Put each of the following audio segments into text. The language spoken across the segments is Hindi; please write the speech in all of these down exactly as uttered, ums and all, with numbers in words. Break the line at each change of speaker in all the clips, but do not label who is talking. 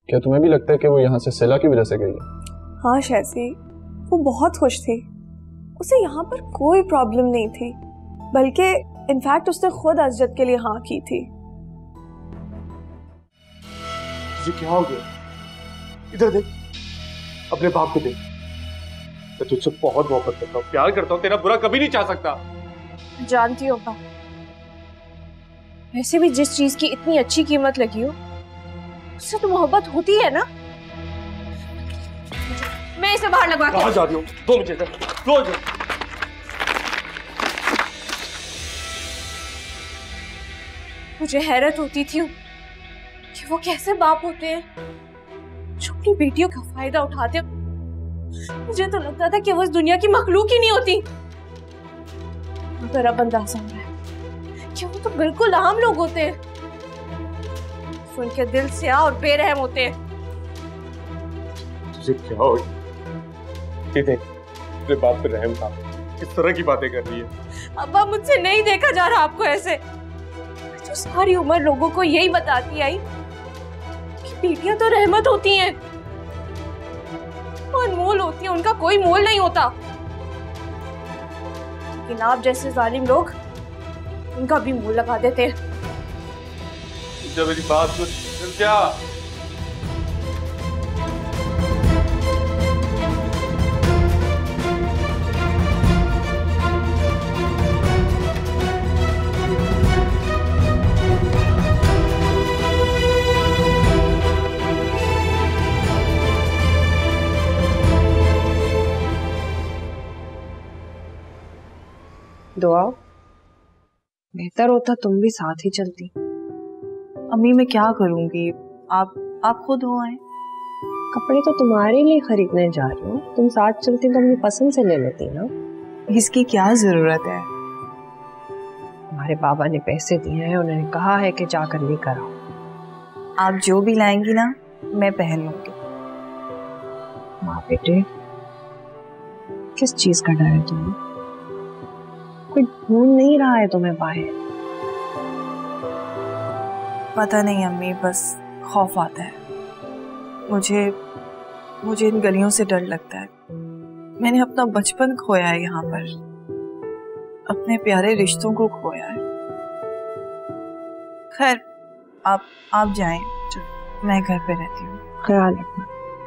क्या तुम्हें भी लगता है कि वो यहाँ से सिला की वजह से गई है?
हाँ शैसी, वो बहुत खुश थी। उसे यहाँ पर कोई प्रॉब्लम नहीं थी, बल्कि इनफैक्ट उसने खुद अजद के लिए हाँ की थी।
तुझे क्या हो गया? इधर देख, अपने बाप को देख। मैं तुझसे बहुत मोहब्बत करता हूँ, प्यार करता हूँ, तेरा बुरा कभी नहीं चाह सकता।
जानती हो बाप, वैसे भी जिस चीज की इतनी अच्छी कीमत लगी हो उससे तो मोहब्बत होती है ना। मैं इसे बाहर लगवा के।
कहाँ जा रही हो? दो मुझे इधर, दो इधर।
मुझे हैरत होती थी कि वो कैसे बाप होते हैं जो अपनी बेटियों का फायदा उठाते। मुझे तो लगता था कि वो इस दुनिया की मखलूक ही नहीं होती, मगर अब अंदाजा हो रहा है कि वो तो बिल्कुल आम लोग होते हैं, सुन के दिल से और बेरहम होते हैं।
तुझे क्या हो? ये देख, तेरे बाप पे रहम था, किस तरह की बातें कर रही है।
अब्बा, मुझसे नहीं देखा जा रहा आपको ऐसे। जो सारी उम्र लोगों को यही बताती आई कि बेटियां तो रहमत होती हैं, अनमोल होती हैं, उनका कोई मोल नहीं होता। लेकिन आप जैसे जालिम लोग उनका भी मोल लगा देते हैं।
जब मेरी बात सुन, क्या
दुआ, बेहतर होता तुम भी साथ ही चलती।
अम्मी मैं क्या करूंगी, आप आप खुद हो आए।
कपड़े तो तुम्हारे लिए खरीदने जा रही हूँ, तुम साथ चलती तो अपनी पसंद से ले लेती ना।
इसकी क्या जरूरत है?
हमारे बाबा ने पैसे दिए हैं, उन्होंने कहा है कि जाकर लेकर आओ।
आप जो भी लाएंगी ना मैं पहन लूंगी।
माँ बेटे, किस चीज का डर है तुम्हें? कोई ढूंढ नहीं रहा है तुम्हें बाहर?
पता नहीं अम्मी, बस खौफ आता है मुझे। मुझे इन गलियों से डर लगता है। मैंने अपना बचपन खोया है यहाँ पर, अपने प्यारे रिश्तों को खोया है। खैर आप आप जाएं, मैं घर पे रहती हूँ।
ख्याल रखना।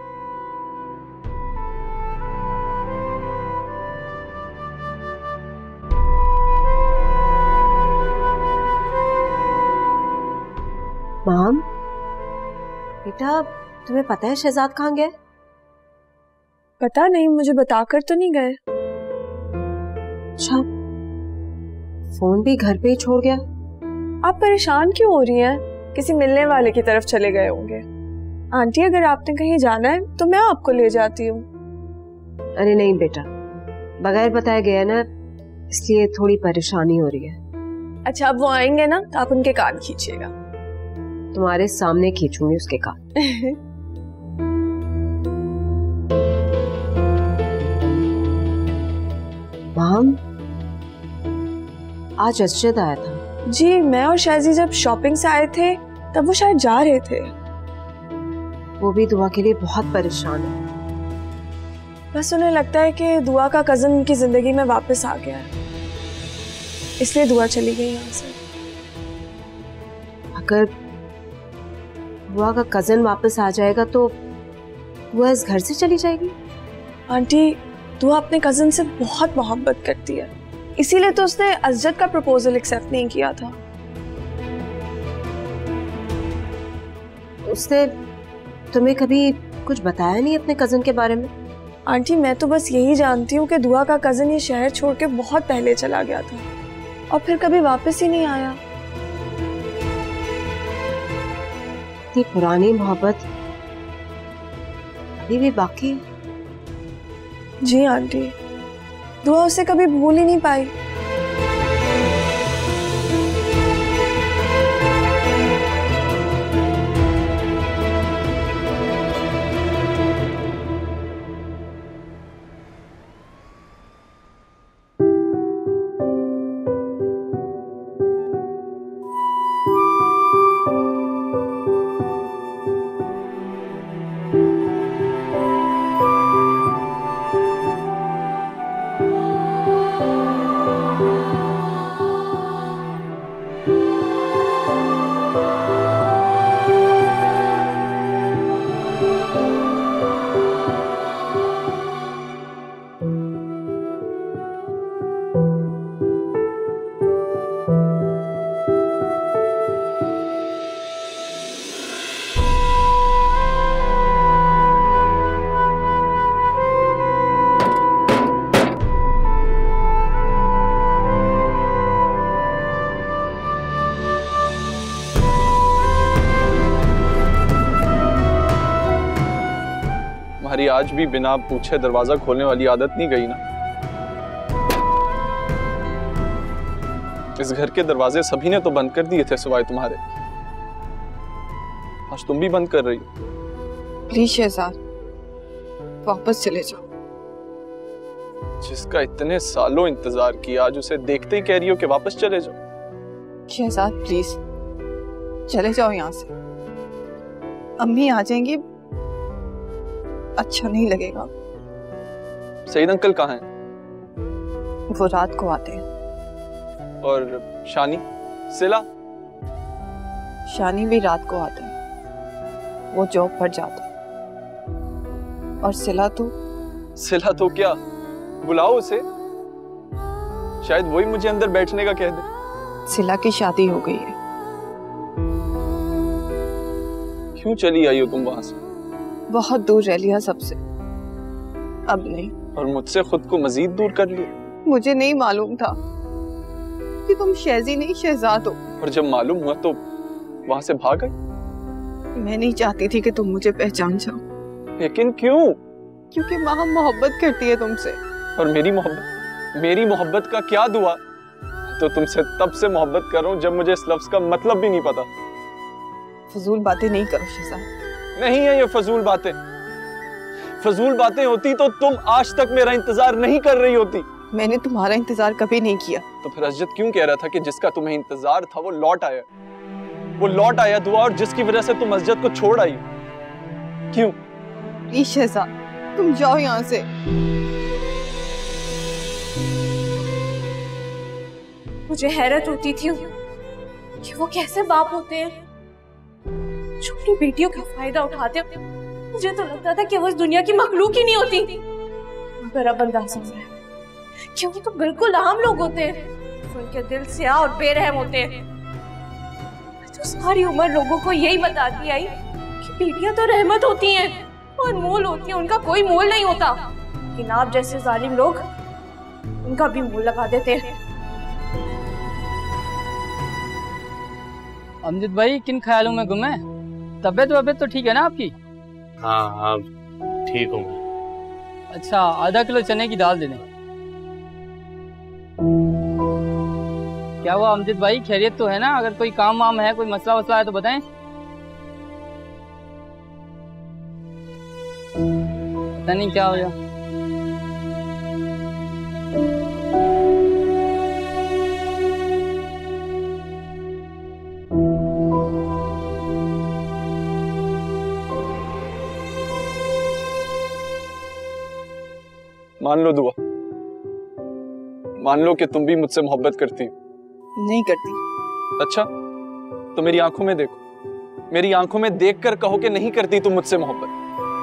माम, बेटा तुम्हें पता है शहजाद कहाँ गए?
पता नहीं, मुझे बताकर तो नहीं गए।
अच्छा, फोन भी घर पे ही छोड़ गया।
आप परेशान क्यों हो रही हैं? किसी मिलने वाले की तरफ चले गए होंगे। आंटी, अगर आपने कहीं जाना है तो मैं आपको ले जाती हूँ।
अरे नहीं बेटा, बगैर बताए गया ना, इसलिए थोड़ी परेशानी हो रही है।
अच्छा, अब वो आएंगे ना तो आप उनके कान खींचिएगा।
तुम्हारे सामने खींचूंगी उसके कान। माम, आज अजद आया था।
जी, मैं और शाजी जब शॉपिंग से आए थे तब वो शायद जा रहे थे।
वो भी दुआ के लिए बहुत परेशान है।
बस उन्हें लगता है कि दुआ का कजन उनकी जिंदगी में वापस आ गया है, इसलिए दुआ चली गई यहाँ से।
अगर दुआ का कजन वापस आ जाएगा तो वो इस घर से चली जाएगी।
आंटी, दुआ अपने कजन से बहुत मोहब्बत करती है, इसीलिए तो उसने अजद का प्रपोजल एक्सेप्ट नहीं किया था।
उसने तुम्हें कभी कुछ बताया नहीं अपने कजन के बारे में?
आंटी, मैं तो बस यही जानती हूँ कि दुआ का कजन ये शहर छोड़ के बहुत पहले चला गया था और फिर कभी वापस ही नहीं आया।
इतनी पुरानी मोहब्बत अभी भी बाकी है।
जी आंटी, दुआ उसे कभी भूल ही नहीं पाई।
तुम्हारी आज भी बिना पूछे दरवाजा खोलने वाली आदत नहीं गई ना? इस घर के दरवाजे सभी ने तो बंद कर दिए थे सिवाय तुम्हारे। आज तुम भी बंद कर रही हो।
प्लीज शहजाद, वापस चले जाओ।
जिसका इतने सालों इंतजार किया, आज उसे देखते ही कह रही हो कि वापस चले जाओ।
शहजाद प्लीज चले जाओ यहाँ से। अम्मी आ जाएंगी, अच्छा नहीं लगेगा।
सईद अंकल कहाँ हैं?
वो रात को आते हैं।
और शानी, सिला?
शानी भी रात को आते हैं, वो जॉब पर जाता है। और सिला तो
सिला तो क्या, बुलाओ उसे, शायद वही मुझे अंदर बैठने का कह दे।
सिला की शादी हो गई है।
क्यों चली आई हो तुम वहां से?
बहुत दूर रह लिया सबसे, अब नहीं।
और मुझसे खुद को मजीद दूर कर लिया।
मुझे नहीं मालूम था कि तुम शहजी नहीं शहजाद हो।
और जब मालूम हुआ तो वहां से भाग गई?
मैं नहीं चाहती थी कि तुम मुझे पहचान जाओ।
लेकिन क्यों?
क्योंकि माँ मोहब्बत करती है तुमसे।
और मेरी मोहब्बत, मेरी मोहब्बत का क्या दुआ? तो तुमसे तब से मोहब्बत कर रहा हूं जब मुझे इस लफ्ज का मतलब भी नहीं पता।
फजूल बातें नहीं करो शहजाद।
नहीं है ये फजूल बातें। फजूल बातें होती तो तुम आज तक मेरा इंतजार नहीं कर रही होती।
मैंने तुम्हारा इंतजार कभी नहीं किया।
तो फिर अजद क्यों कह रहा था कि जिसका तुम्हें इंतजार था वो लौट आया? वो लौट आया दुआ, और जिसकी वजह से तुम अजद को छोड़ आई। क्यों?
प्लीज शहजाद तुम जाओ यहाँ से।
मुझे हैरत होती थी कि वो कैसे बाप होते हैं जो अपनी बेटियों का फायदा उठाते हैं। मुझे तो लगता था कि वो इस दुनिया की मखलूक ही नहीं होती, मगर अब अंदाजा हो रहा है कि वो तो बिल्कुल आम लोग होते हैं। उनके दिल स्याह और बेरहम होते हैं। तो सारी उम्र लोगों को यही बताती आई कि बेटियां तो रहमत होती हैं और मोल होती है, उनका कोई मोल नहीं होता। लेकिन आप जैसे जालिम लोग उनका भी मोल लगा देते हैं।
अमजद भाई किन ख्यालों में गुम है? तबीयत वबीयत तो ठीक है ना आपकी?
हाँ हाँ ठीक हूँ।
अच्छा, आधा किलो चने की दाल दे दें। क्या हुआ अमजद भाई, खैरियत तो है ना? अगर कोई काम वाम है, कोई मसला वसला है तो बताएं। पता नहीं क्या हो गया।
मान लो दुआ, मान लो कि तुम भी मुझसे मोहब्बत करती हो।
नहीं करती।
अच्छा, तो मेरी आंखों में देखो, मेरी आंखों में देखकर कहो कि नहीं करती तुम मुझसे मोहब्बत।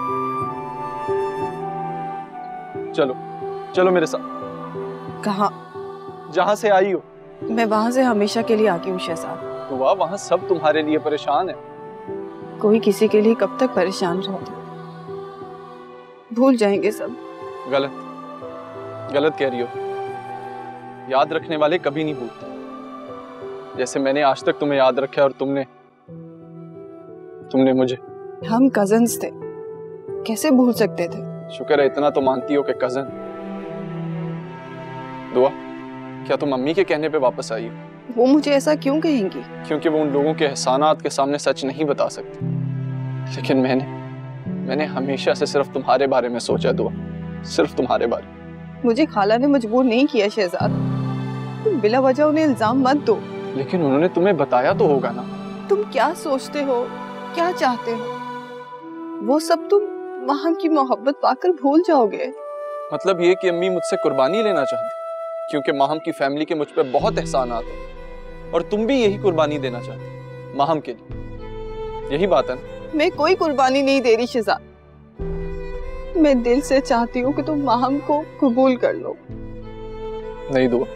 चलो चलो मेरे साथ।
कहाँ?
जहां से आई हो।
मैं वहां से हमेशा के लिए आ गई हूँ शहजाद।
दुआ, वहां सब तुम्हारे लिए परेशान है।
कोई किसी के लिए कब तक परेशान रहता? भूल जाएंगे सब।
गलत गलत कह रही हो। याद रखने वाले कभी नहीं भूलते। जैसे मैंने आज तक तुम्हें याद रखा और तुमने तुमने मुझे।
हम कजन्स थे, कैसे भूल सकते थे?
शुक्र है इतना तो मानती हो कि कजन। दुआ, क्या तुम अम्मी के कहने पे वापस आई हो?
वो मुझे ऐसा क्यों कहेंगी?
क्योंकि वो उन लोगों के एहसानात के सामने सच नहीं बता सकती। लेकिन मैंने मैंने हमेशा से सिर्फ तुम्हारे बारे में सोचा दुआ, सिर्फ तुम्हारे बारे।
मुझे खाला ने मजबूर नहीं किया शहजाद। तुम बिला वजह उन्हें इल्जाम मत दो।
लेकिन उन्होंने तुम्हें बताया तो होगा ना।
तुम क्या सोचते हो, क्या चाहते हो, वो सब तुम वहां की मोहब्बत पाकर भूल जाओगे।
मतलब ये कि अम्मी मुझसे कुर्बानी लेना चाहती, क्योंकि माहम की फैमिली के मुझ पे बहुत एहसानात हैं और तुम भी यही कुर्बानी देना चाहती माहम के लिए। यही बात है ना?
मैं कोई कुर्बानी नहीं दे रही शहजाद। मैं दिल से चाहती हूँ कि तुम माहम को कबूल कर लो।
नहीं दुआ,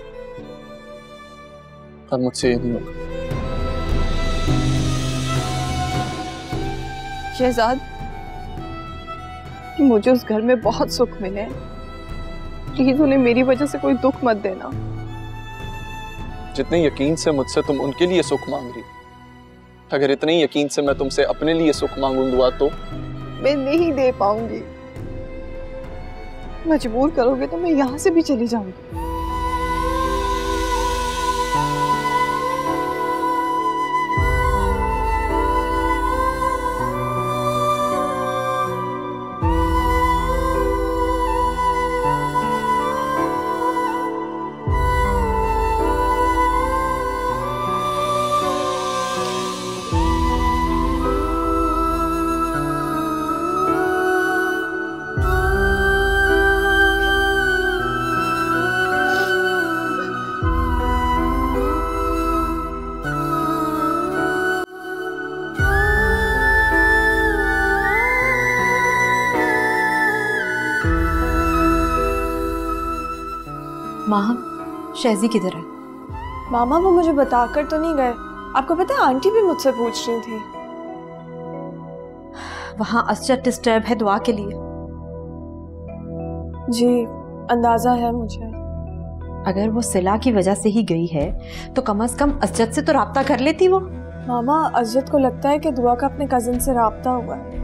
अब मुझसे ये नहीं होगा।
शहजाद, मुझे उस घर में बहुत सुख मिले, प्लीज उन्हें मेरी वजह से कोई दुख मत देना।
जितने यकीन से मुझसे तुम उनके लिए सुख मांग रही, अगर इतने यकीन से मैं तुमसे अपने लिए सुख मांगूं दुआ तो
मैं नहीं दे पाऊंगी। मजबूर करोगे तो मैं यहाँ से भी चली जाऊंगी।
माँ, शहजी किधर है?
मामा वो मुझे बताकर तो नहीं गए। आपको पता है आंटी भी मुझसे पूछ रही थी।
वहाँ असजद डिस्टर्ब है दुआ के लिए।
जी अंदाजा है मुझे।
अगर वो सिला की वजह से ही गई है तो कम से कम असजद से तो राब्ता कर लेती वो।
मामा असजद को लगता है कि दुआ का अपने कजिन से राब्ता हुआ है।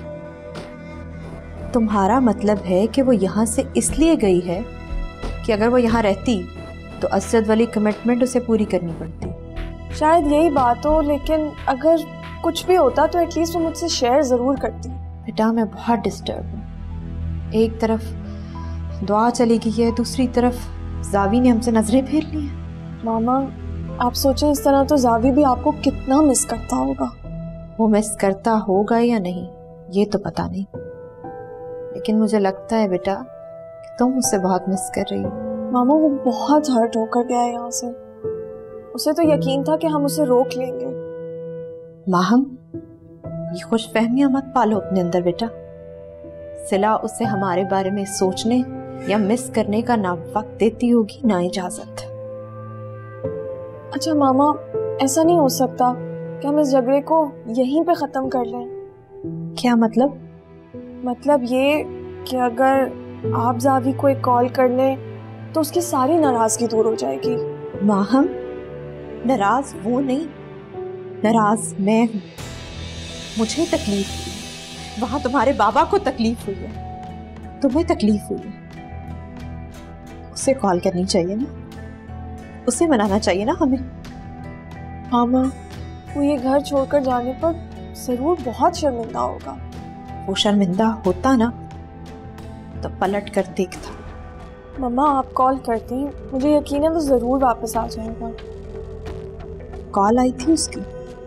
तुम्हारा मतलब है कि वो यहाँ से इसलिए गई है कि अगर वो यहाँ रहती तो असजद वाली कमिटमेंट उसे पूरी करनी पड़ती।
शायद यही बात हो, लेकिन अगर कुछ भी होता तो एटलीस्ट वो मुझसे शेयर जरूर करती।
बेटा मैं बहुत डिस्टर्ब हूँ। एक तरफ दुआ चली गई है, दूसरी तरफ जावी ने हमसे नजरें फेर ली हैं।
मामा आप सोचें इस तरह तो जावी भी आपको कितना मिस करता होगा।
वो मिस करता होगा या नहीं ये तो पता नहीं, लेकिन मुझे लगता है बेटा कि तुम मुझसे बहुत मिस कर रही हो।
मामा वो बहुत हर्ट होकर गया है यहाँ से। उसे तो यकीन था कि हम उसे रोक लेंगे।
माहम ये खुश फहमियां मत पालो अपने अंदर बेटा। सिला उसे हमारे बारे में सोचने या मिस करने का ना वक्त देती होगी ना इजाजत।
अच्छा मामा ऐसा नहीं हो सकता कि हम इस झगड़े को यहीं पे खत्म कर लें?
क्या मतलब?
मतलब ये कि अगर आप जावी को एक कॉल कर लें तो उसकी सारी नाराजगी दूर हो जाएगी।
माहम नाराज वो नहीं, नाराज मैं हूँ। मुझे तकलीफ हुई, वहां तुम्हारे बाबा को तकलीफ हुई है, तुम्हें तकलीफ हुई है। उसे कॉल करनी चाहिए ना, उसे मनाना चाहिए ना हमें।
मामा वो ये घर छोड़कर जाने पर जरूर बहुत शर्मिंदा होगा।
वो शर्मिंदा होता ना तो पलट कर देखता।
मम्मा आप कॉल करती, मुझे यकीन है वो जरूर वापस आ जाएगा।
कॉल आई थी उसकी?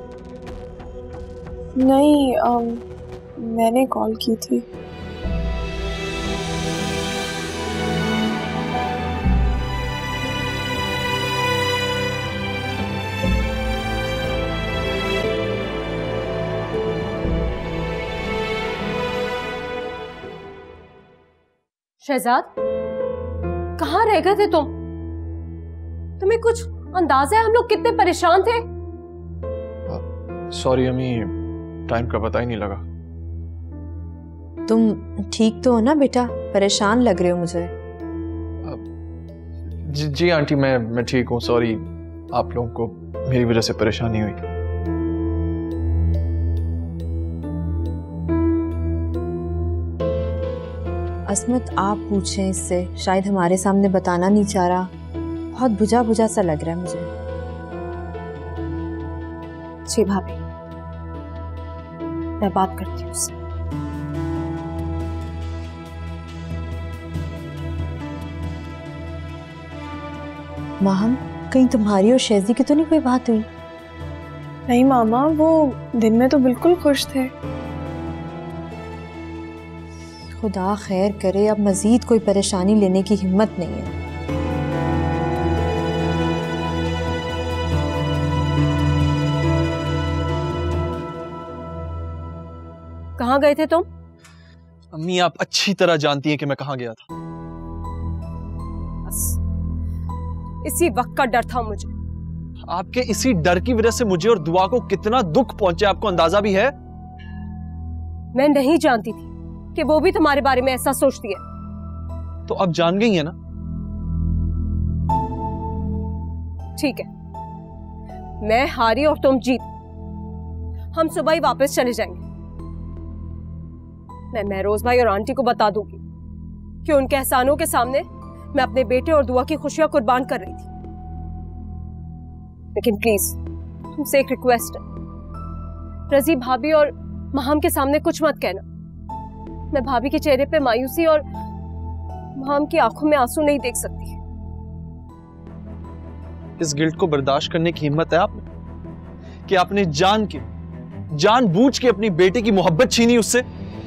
नहीं आम, मैंने कॉल की थी।
शहजाद कहाँ रह गए थे तुम? तुम्हें कुछ अंदाजा है हम लोग कितने परेशान थे?
सॉरी अम्मी, टाइम का पता ही नहीं लगा।
तुम ठीक तो हो ना बेटा? परेशान लग रहे हो मुझे।
जी, जी आंटी मैं मैं ठीक हूँ। सॉरी आप लोगों को मेरी वजह से परेशानी हुई।
असमत आप पूछें इससे, शायद हमारे सामने बताना नहीं चाह रहा। बहुत बुझा बुझा सा लग रहा है मुझे।
जी भाभी मैं बात करती हूँ उससे।
माहम कहीं तुम्हारी और शेजी की तो नहीं कोई बात हुई?
नहीं मामा वो दिन में तो बिल्कुल खुश थे।
खुदा खैर करे अब मजीद कोई परेशानी लेने की हिम्मत नहीं है।
कहाँ गए थे तुम?
अम्मी आप अच्छी तरह जानती हैं कि मैं कहाँ गया था।
बस इसी वक्त का डर था मुझे।
आपके इसी डर की वजह से मुझे और दुआ को कितना दुख पहुंचे आपको अंदाजा भी है?
मैं नहीं जानती थी कि वो भी तुम्हारे बारे में ऐसा सोचती है।
तो अब जान गई है ना?
ठीक है मैं हारी और तुम जीत। हम सुबह ही वापस चले जाएंगे। मैं महरोज भाई और आंटी को बता दूंगी कि उनके एहसानों के सामने मैं अपने बेटे और दुआ की खुशियां कुर्बान कर रही थी। लेकिन प्लीज तुमसे एक रिक्वेस्ट है, रजी भाभी और महाम के सामने कुछ मत कहना। मैं भाभी के चेहरे पे मायूसी और महाम की आंखों में आंसू नहीं देख सकती।
इस गिल्ट को बर्दाश्त करने की हिम्मत है आप में कि आपने जान के जानबूझ के अपनी बेटे की मोहब्बत छीनी उससे?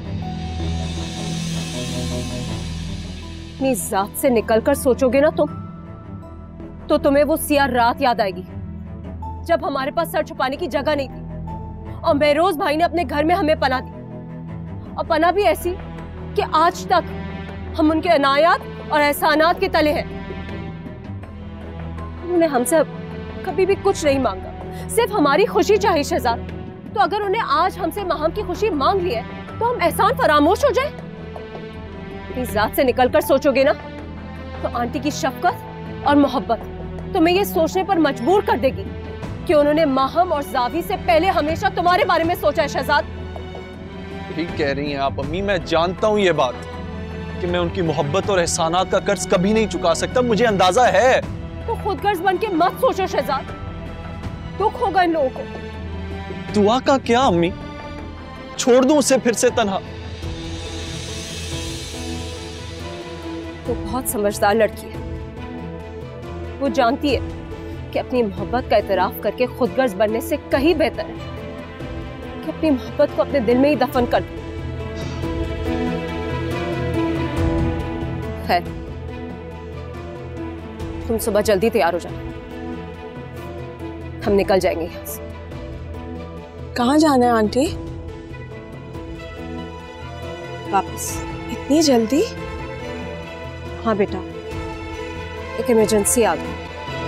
अपनी जात से निकलकर सोचोगे ना तुम, तो तुम्हें वो सियाह रात याद आएगी जब हमारे पास सर छुपाने की जगह नहीं थी और बेरोज भाई ने अपने घर में हमें पनाह दी। और पनाह भी ऐसी कि आज तक हम उनके अनायात और एहसानात के तले हैं। उन्होंने हमसे कभी भी कुछ नहीं मांगा, सिर्फ हमारी खुशी चाहिए शहजाद। तो अगर उन्हें आज हमसे महाम की खुशी मांग ली है तो हम एहसान फरामोश हो जाए? अपनी जात से निकलकर सोचोगे ना तो आंटी की शफकत और मोहब्बत तुम्हें ये सोचने पर मजबूर कर देगी कि उन्होंने माहम और जावी से पहले हमेशा तुम्हारे बारे में सोचा है शहजाद।
ठीक कह रही हैं आप अम्मी, मैं जानता हूं ये बात कि मैं उनकी मोहब्बत और एहसानात का कर्ज कभी नहीं चुका सकता, मुझे अंदाजा है।
तो खुदगर्ज बन के मत सोचो शहजाद, दुख होगा इन लोगों को।
दुआ का क्या अम्मी, छोड़ दूं उसे फिर से तन्हा?
वो बहुत समझदार लड़की है, वो जानती है कि अपनी मोहब्बत का इतराफ करके खुदगर्ज बनने से कहीं बेहतर है कि अपनी मोहब्बत को अपने दिल में ही दफन कर दे। खैर, तुम सुबह जल्दी तैयार हो जाना, हम निकल जाएंगे यहाँ से।
कहाँ जाना है आंटी?
वापस।
इतनी जल्दी?
हाँ बेटा, एक इमरजेंसी आ गई।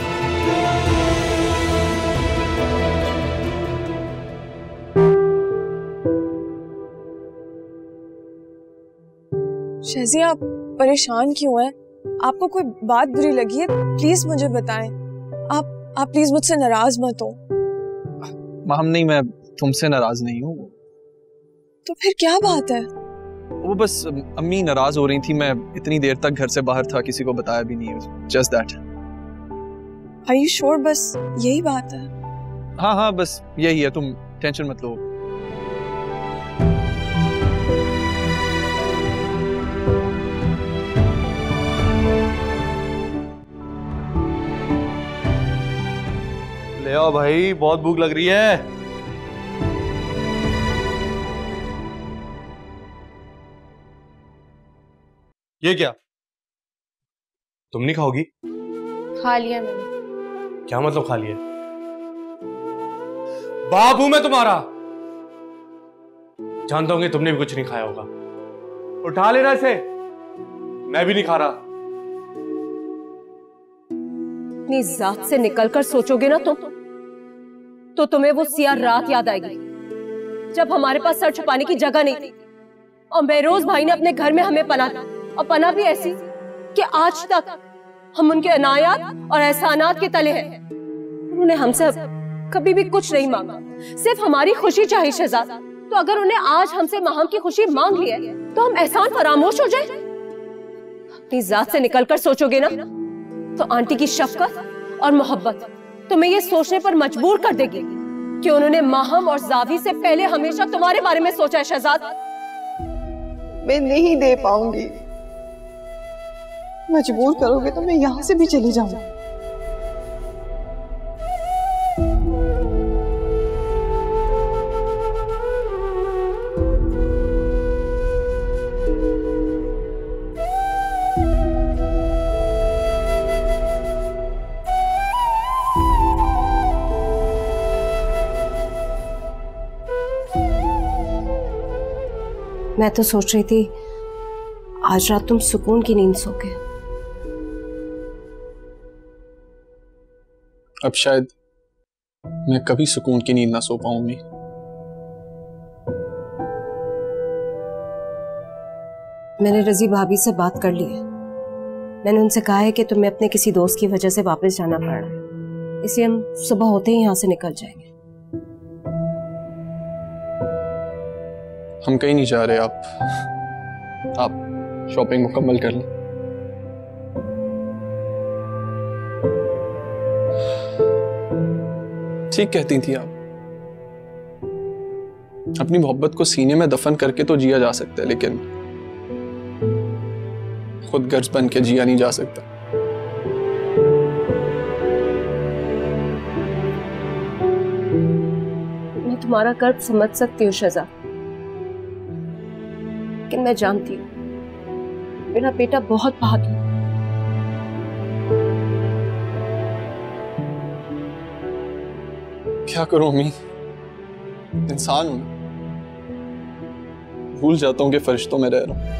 शहजी, आप परेशान क्यों हैं? आपको कोई बात बुरी लगी है? प्लीज मुझे बताएं। आप आप प्लीज मुझसे नाराज मत हो।
माहम नहीं, मैं तुमसे नाराज नहीं हूँ।
तो फिर क्या बात है?
वो बस अम्मी नाराज हो रही थी, मैं इतनी देर तक घर से बाहर था, किसी को बताया भी नहीं। Just that.
Are you sure? बस यही बात है?
हाँ हाँ, बस यही है, तुम टेंशन मत लो।
ले आओ भाई, बहुत भूख लग रही है। ये क्या, तुम नहीं खाओगी?
खा लिया मैंने।
क्या मतलब खा लिया? बाप हूं मैं तुम्हारा, जानता हूं कि तुमने भी कुछ नहीं खाया होगा। उठा लेना इसे, मैं भी नहीं खा रहा।
अपनी जात से निकलकर सोचोगे ना तुम, तो तुम्हें वो सियाह रात याद आएगी जब हमारे पास सर छुपाने की जगह नहीं थी और बेरोज भाई ने अपने घर में हमें पनाह दी। और पनाह भी ऐसी कि आज तक हम उनके अनायात और एहसानात के तले हैं। उन्होंने हमसे कभी भी कुछ नहीं मांगा, सिर्फ हमारी खुशी चाहिए शहजाद। तो अगर उन्हें आज हमसे महाम की खुशी मांग ली है तो हम एहसान फरामोश हो जाए? अपनी जात से निकलकर सोचोगे ना तो आंटी की शफकत और मोहब्बत तुम्हें ये सोचने पर मजबूर कर देगी कि उन्होंने माहम और जावी से पहले हमेशा तुम्हारे बारे में सोचा है शहजाद।
मैं नहीं दे पाऊंगी, मजबूर करोगे तो मैं यहां से भी चली जाऊंगी।
मैं तो सोच रही थी आज रात तुम सुकून की नींद सोगे।
अब शायद मैं कभी सुकून की नींद ना सो पाऊंगी।
मैंने रजी भाभी से बात कर ली है। मैंने उनसे कहा है कि तुम्हें अपने किसी दोस्त की वजह से वापस जाना पड़ रहा है, इसलिए हम सुबह होते ही यहां से निकल जाएंगे।
हम कहीं नहीं जा रहे। आप आप शॉपिंग मुकम्मल कर लें। ठीक कहती थी आप, अपनी मोहब्बत को सीने में दफन करके तो जिया जा सकता है, लेकिन खुद गर्ज बन के जिया नहीं जा सकता।
मैं तुम्हारा कर्ब समझ सकती हूँ शजा, लेकिन मैं जानती हूँ मेरा बेटा बहुत बहादुर।
क्या करूं अम्मी, इंसान हूं, भूल जाता हूं कि फरिश्तों में रह रहा हूं।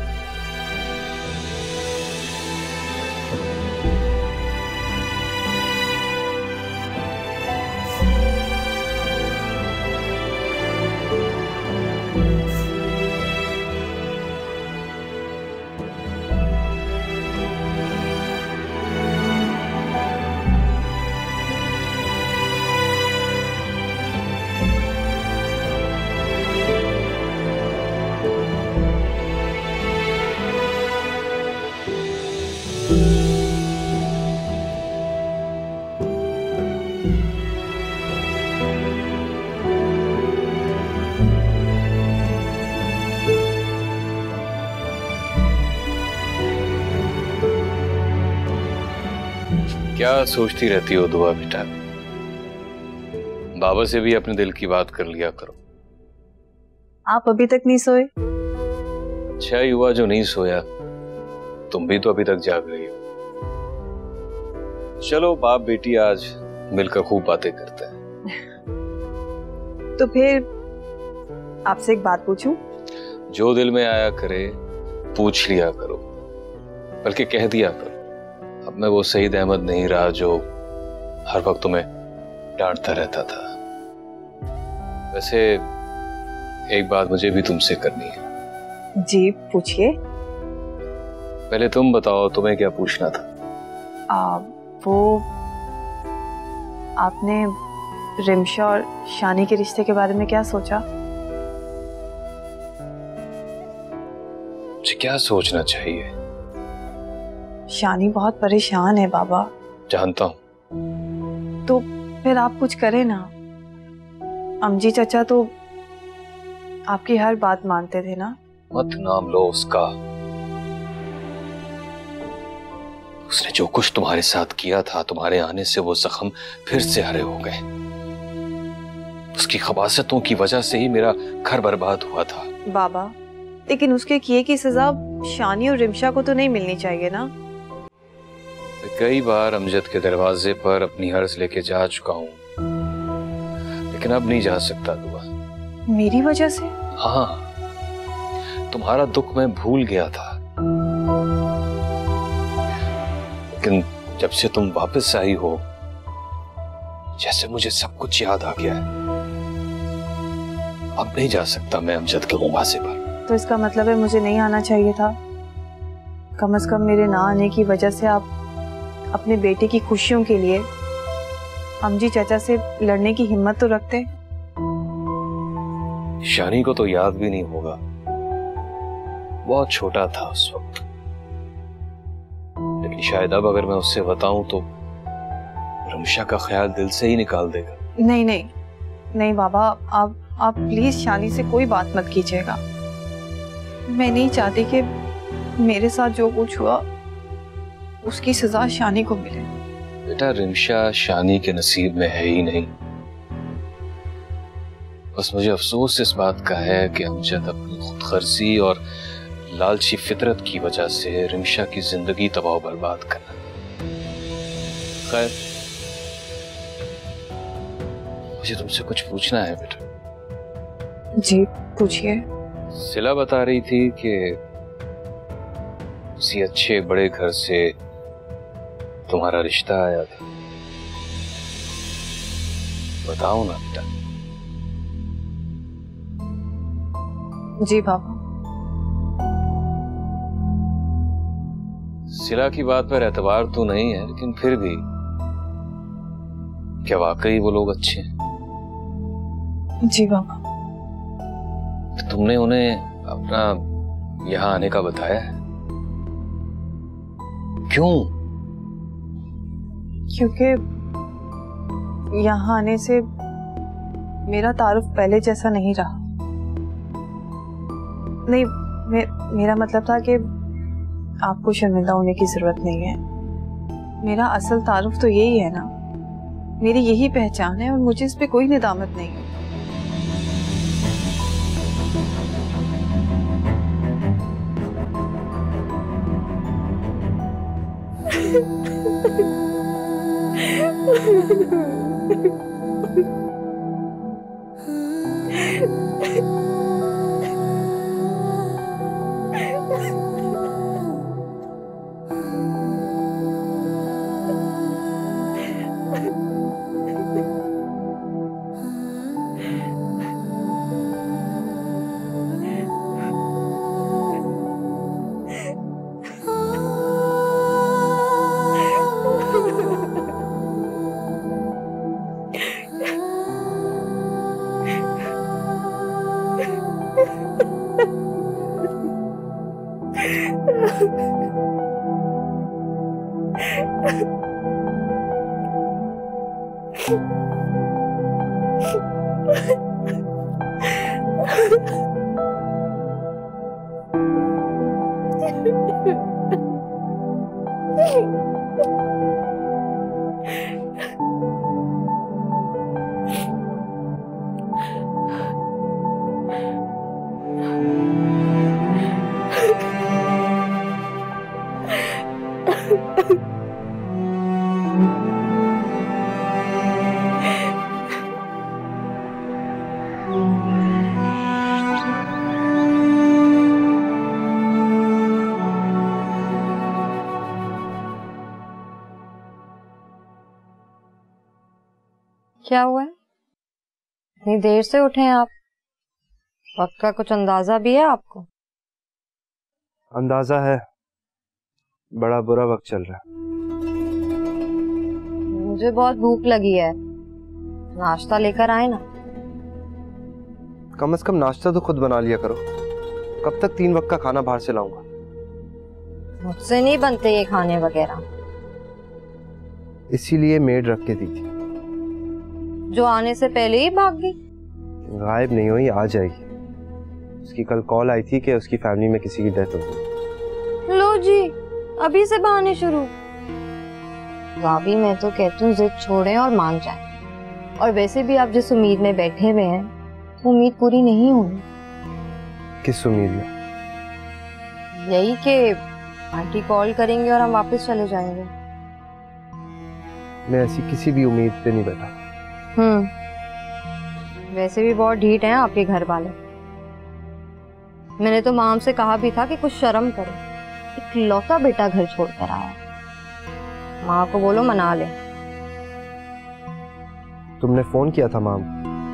क्या सोचती रहती हो दुआ बेटा? बाबा से भी अपने दिल की बात कर लिया करो।
आप अभी तक नहीं सोए?
अच्छा ही हुआ जो नहीं सोया, तुम भी तो अभी तक जाग रही हो। चलो बाप बेटी आज मिलकर खूब बातें करते हैं।
तो फिर आपसे एक बात पूछूं?
जो दिल में आया करे पूछ लिया करो, बल्कि कह दिया करो। अब मैं वो सईद अहमद नहीं रहा जो हर वक्त तुम्हें डांटता रहता था। वैसे एक बात मुझे भी तुमसे करनी है।
जी पूछिए।
पहले तुम बताओ, तुम्हें क्या पूछना था?
आ, वो आपने रिमशा और शानी के रिश्ते के बारे में क्या सोचा?
मुझे क्या सोचना चाहिए?
शानी बहुत परेशान है बाबा।
जानता हूं।
तो फिर आप कुछ करें ना। अमजी चाचा तो आपकी हर बात मानते थे ना।
मत नाम लो उसका। उसने जो कुछ तुम्हारे साथ किया था, तुम्हारे आने से वो जख्म फिर से हरे हो गए। उसकी खबासतों की वजह से ही मेरा घर बर्बाद हुआ था।
बाबा, लेकिन उसके किए की सजा शानी और रिमशा को तो नहीं मिलनी चाहिए ना।
कई बार अमजद के दरवाजे पर अपनी हर्ज लेके जा चुका हूं, लेकिन अब नहीं जा सकता दुआ।
मेरी वजह से?
हाँ, तुम्हारा दुख मैं भूल गया था, लेकिन जब से तुम वापस आई हो जैसे मुझे सब कुछ याद आ गया है। अब नहीं जा सकता मैं अमजद के मुहासे पर।
तो इसका मतलब है मुझे नहीं आना चाहिए था। कम से कम मेरे ना आने की वजह से आप अपने बेटे की खुशियों के लिए अमजी चाचा से लड़ने की हिम्मत तो रखते।
शानी को तो याद भी नहीं होगा, बहुत छोटा था उस वक्त। लेकिन शायद अब अगर मैं उससे बताऊं तो रिमशा का ख्याल दिल से ही निकाल देगा।
नहीं नहीं नहीं बाबा, आप आप प्लीज शानी से कोई बात मत कीजिएगा। मैं नहीं चाहती कि मेरे साथ जो कुछ हुआ उसकी सजा शानी को मिले।
बेटा, रिमशा शानी के नसीब में है ही नहीं। बस मुझे अफसोस इस बात का है कि अमजद अपनी खुदगर्जी और लालची फितरत की वजह से रिमशा की जिंदगी तबाह बर्बाद करना। खैर, मुझे तुमसे कुछ पूछना है बेटा।
जी पूछिए।
सिला बता रही थी कि किसी अच्छे बड़े घर से तुम्हारा रिश्ता आया था। बताओ ना बेटा।
जी बाबा।
सिला की बात पर एतबार तो नहीं है, लेकिन फिर भी क्या वाकई वो लोग अच्छे हैं?
जी बाबा।
तुमने उन्हें अपना यहाँ आने का बताया है? क्यों?
क्योंकि यहाँ आने से मेरा तारुफ पहले जैसा नहीं रहा। नहीं, मे, मेरा मतलब था कि आपको शर्मिंदा होने की जरूरत नहीं है। मेरा असल तारुफ तो यही है ना, मेरी यही पहचान है और मुझे इस पे कोई निदामत नहीं है।
क्या हुआ है? इतनी देर से उठे हैं आप? वक्त का कुछ अंदाजा भी है आपको?
अंदाजा है, बड़ा बुरा वक्त चल रहा है।
मुझे बहुत भूख लगी है, नाश्ता लेकर आए ना।
कम से कम नाश्ता तो खुद बना लिया करो। कब तक तीन वक्त का खाना बाहर से लाऊंगा?
मुझसे नहीं बनते ये खाने वगैरह।
इसीलिए मेड रख के दी थी,
जो आने से पहले ही भाग गई।
गायब नहीं हुई, आ जाएगी। उसकी कल कॉल आई थी कि उसकी फैमिली में किसी की डेथ हो गई।
लो जी, अभी से बहाने शुरू। भाभी, मैं तो कहती हूँ जिद छोड़ें और मान जाएं। और वैसे भी आप जिस उम्मीद में बैठे हुए हैं, वो उम्मीद पूरी नहीं होगी।
किस उम्मीद में?
यही कि आंटी कॉल करेंगे और हम वापस चले जाएंगे।
मैं ऐसी किसी भी उम्मीद पे नहीं बैठा।
हम्म वैसे भी बहुत ढीठ हैं आपके घर वाले। मैंने तो माम से कहा भी था कि कुछ शर्म करो, इकलौता बेटा घर छोड़कर आया। माँ को बोलो मना ले।
तुमने फोन किया था माम?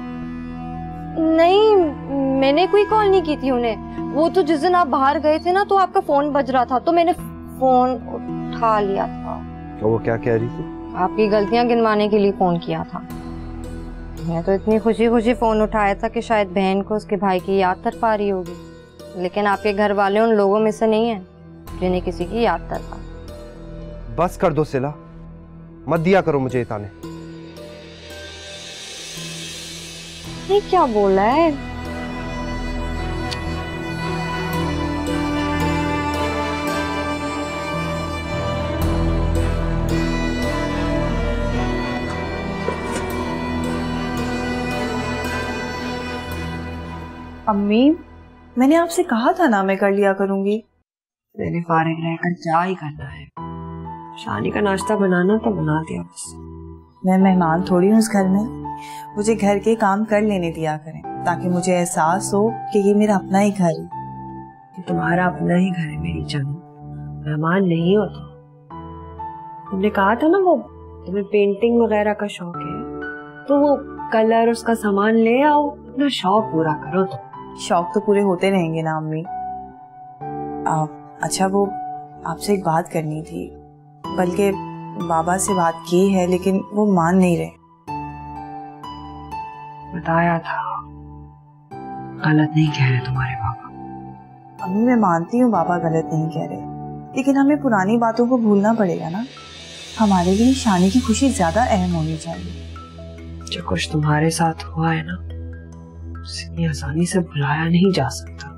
नहीं, मैंने कोई कॉल नहीं की थी उन्हें। वो तो जिस दिन आप बाहर गए थे ना, तो आपका फोन बज रहा था, तो मैंने फोन उठा लिया था।
तो वो क्या कह रही थी?
आपकी गलतियां गिनवाने के लिए फोन किया था। मैं तो इतनी खुशी खुशी फोन उठाया था कि शायद बहन को उसके भाई की याद तर पा रही होगी, लेकिन आपके घर वाले उन लोगों में से नहीं है जिन्हें किसी की याद तर पा।
बस कर दो सिला, मत दिया करो मुझे ताने।
ये क्या बोला है?
अम्मी, मैंने आपसे कहा था ना मैं कर लिया करूंगी।
मैंने फारिग रहकर क्या ही करना है, शानी का नाश्ता बनाना तो बना दिया बस।
मैं मेहमान थोड़ी हूँ इस घर में, मुझे घर के काम कर लेने दिया करें ताकि मुझे एहसास हो कि ये मेरा अपना ही घर है।
ये तुम्हारा अपना ही घर है मेरी जान, मेहमान नहीं हो तो। तुमने कहा था ना वो तुम्हें पेंटिंग वगैरह का शौक है, तो वो कलर उसका सामान ले आओ, अपना शौक पूरा करो। तो
शौक तो पूरे होते रहेंगे ना अम्मी। अच्छा, वो आपसे एक बात करनी थी, बल्कि बाबा से बात की है लेकिन वो मान नहीं रहे।
बताया था, गलत नहीं कह रहे तुम्हारे बाबा।
अम्मी, मैं मानती हूँ बाबा गलत नहीं कह रहे, लेकिन हमें पुरानी बातों को भूलना पड़ेगा ना। हमारे लिए शानी की खुशी ज्यादा अहम होनी चाहिए।
जो कुछ तुम्हारे साथ हुआ है ना, इतनी आसानी से भुलाया नहीं जा सकता।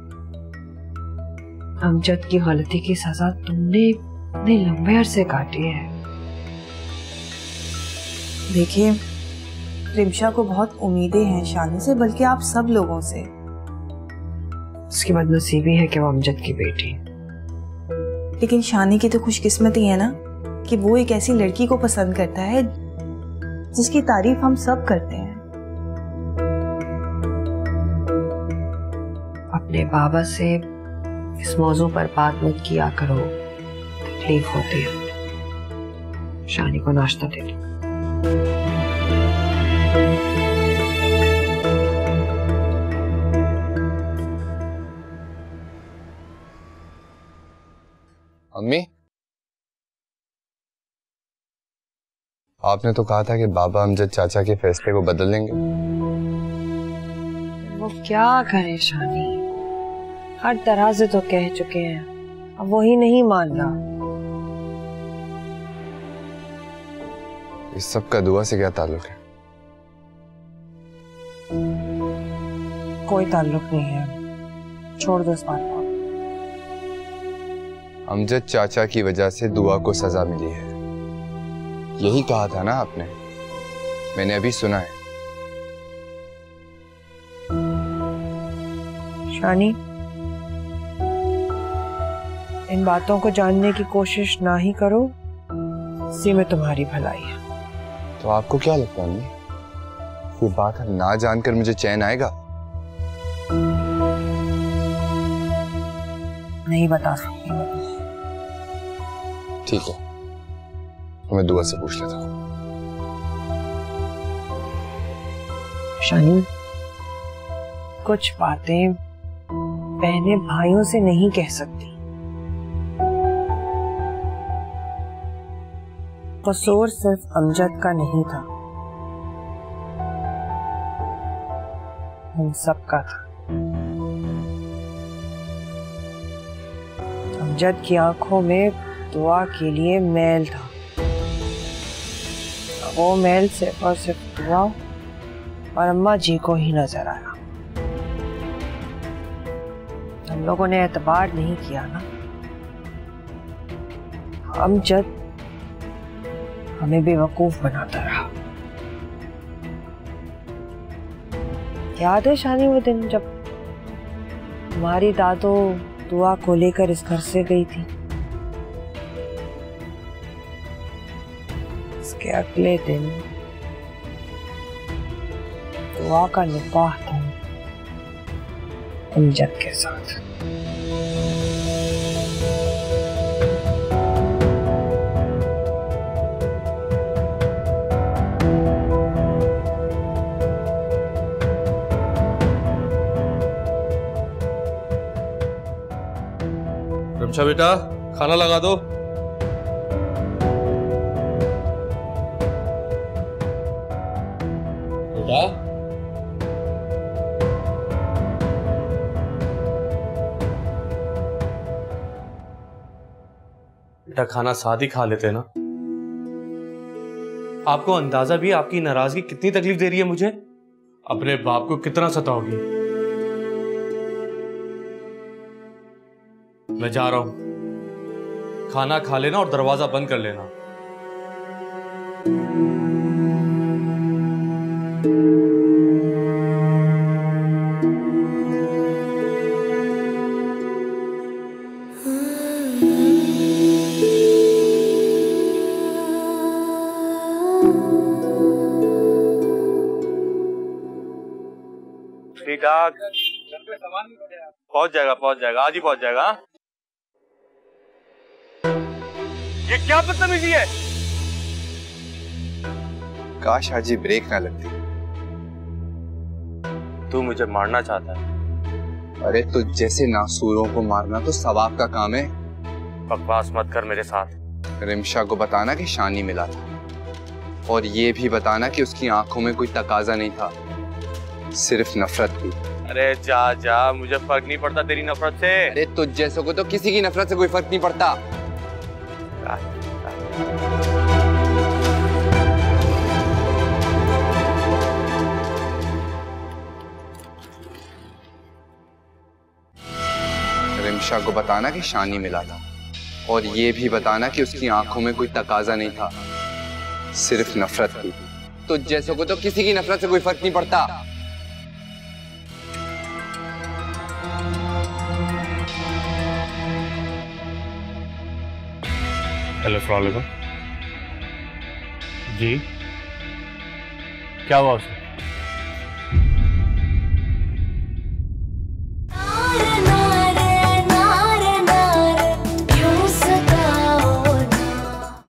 अमजद की गलती की सजा तुमने इतने लंबे अरसे काटी है।
देखिए, रिमशा को बहुत उम्मीदें हैं शानी से, बल्कि आप सब लोगों से।
उसकी बदनसीबी है कि वो अमजद की बेटी है।
लेकिन शानी की तो खुशकिस्मती है ना कि वो एक ऐसी लड़की को पसंद करता है जिसकी तारीफ हम सब करते हैं।
अपने बाबा से इस मौजू पर बात मत किया करो, तकलीफ होती है। शानी को नाश्ता दे दो।
अम्मी, आपने तो कहा था कि बाबा अमजद चाचा के फैसले को बदल देंगे।
वो क्या करे शानी, हर तरह से तो कह चुके हैं, अब वही नहीं मान रहा।
इस सब का दुआ से क्या ताल्लुक है?
कोई ताल्लुक नहीं है, छोड़ दो इस बात को।
अमजद चाचा की वजह से दुआ को सजा मिली है, यही कहा था ना आपने? मैंने अभी सुना है।
शानी, इन बातों को जानने की कोशिश ना ही करो, इसी में तुम्हारी भलाई है।
तो आपको क्या लगता है अम्मी, ये बात ना जानकर मुझे चैन आएगा?
नहीं बता सकती मैं।
ठीक है, तो मैं दुआ से पूछ लेता हूँ।
शानी, कुछ बातें बहनें भाइयों से नहीं कह सकती। कसूर सिर्फ अमजद का नहीं था, हम सबका था। अमजद की आंखों में दुआ के लिए मैल था, वो मैल सिर्फ और सिर्फ दुआ और अम्मा जी को ही नजर आया। हम लोगों ने एतबार नहीं किया ना। अमजद हमें बेवकूफ बनाता रहा। याद है शानी वो दिन जब हमारी दादो दुआ को लेकर इस घर से गई थी? इसके अगले दिन दुआ का निकाह था अमजद के साथ।
रिमशा बेटा, खाना लगा दो। बेटा, बेटा खाना साथ ही खा लेते ना। आपको अंदाजा भी आपकी नाराजगी कितनी तकलीफ दे रही है मुझे, अपने बाप को कितना सताओगी। मैं जा रहा हूं, खाना खा लेना और दरवाजा बंद कर लेना।
ठीक ठाक पहुंच जाएगा, पहुंच जाएगा, आज ही पहुंच जाएगा। ये क्या बदतमीजी है?
काश आज ये ब्रेक ना लगती।
तू मुझे मारना चाहता है?
अरे तो जैसे नासूरों को मारना तो सवाब का काम है।
बकवास मत कर मेरे साथ।
रिमशा को बताना कि शानी मिला था, और ये भी बताना कि उसकी आंखों में कोई तकाजा नहीं था, सिर्फ नफरत थी।
अरे जा जा, मुझे फर्क नहीं पड़ता तेरी नफरत से।
अरे तुझ जैसों को तो किसी की नफरत से कोई फर्क नहीं पड़ता। रिमशा को बताना कि शानी मिला था, और ये भी बताना कि उसकी आंखों में कोई तकाजा नहीं था, सिर्फ नफरत थी। तो जैसों को तो किसी की नफरत से कोई फर्क नहीं पड़ता।
हेलो, अस्सलाम वालेकुम। जी, क्या हुआ उसे?